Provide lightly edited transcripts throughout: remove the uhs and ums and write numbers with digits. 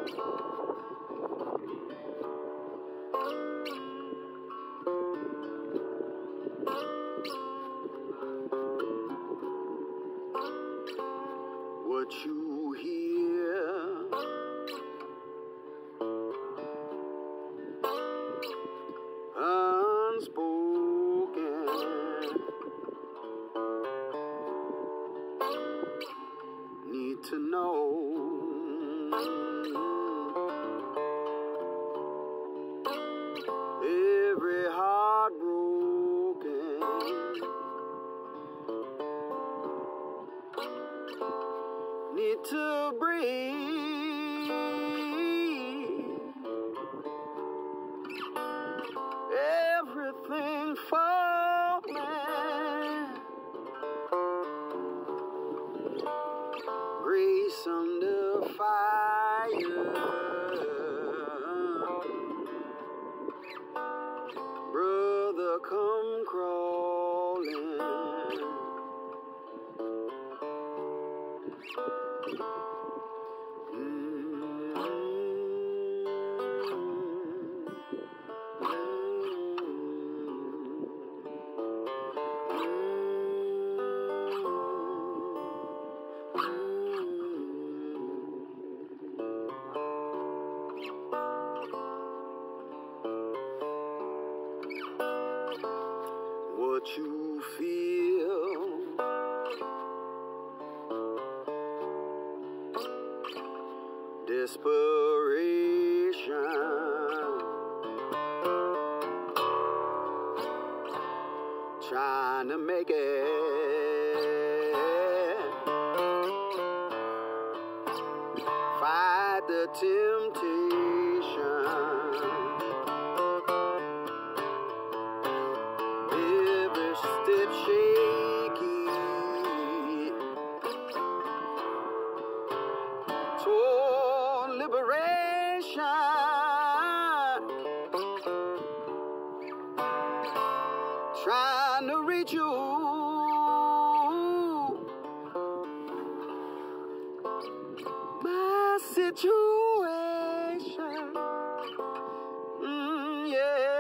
What you hear unspoken, need to know. Every heart broken, need to breathe. Everything falling, grace under fire, brother come crawling. What you feel desperation, trying to make it, fight the temptation, every step shaky, toward liberation, trying to reach you, my situation, yeah.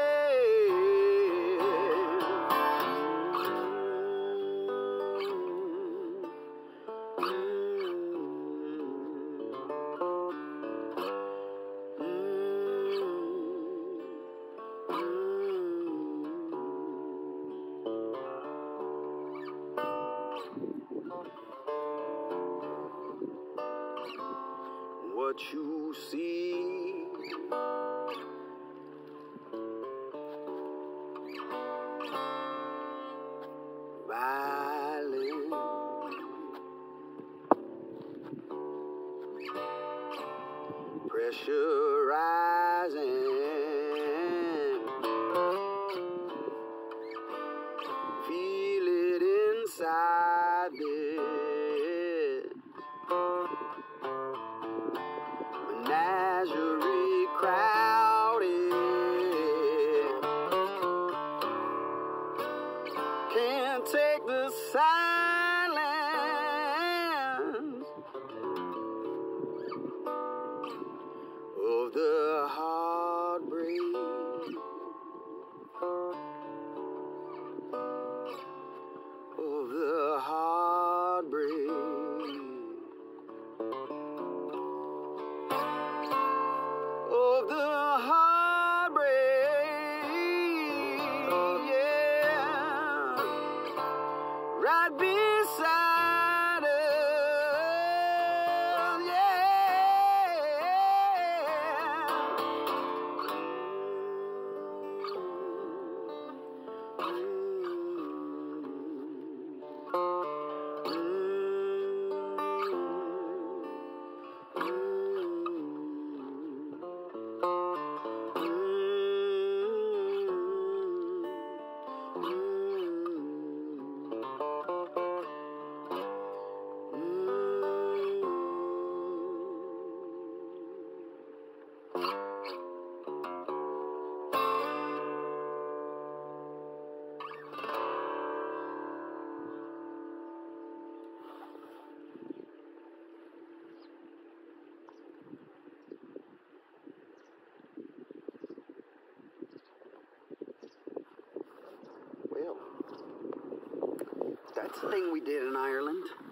What you see violent, pressure rising, feel it inside this menagerie crowded, can't take the silence of the heart. That's the thing we did in Ireland.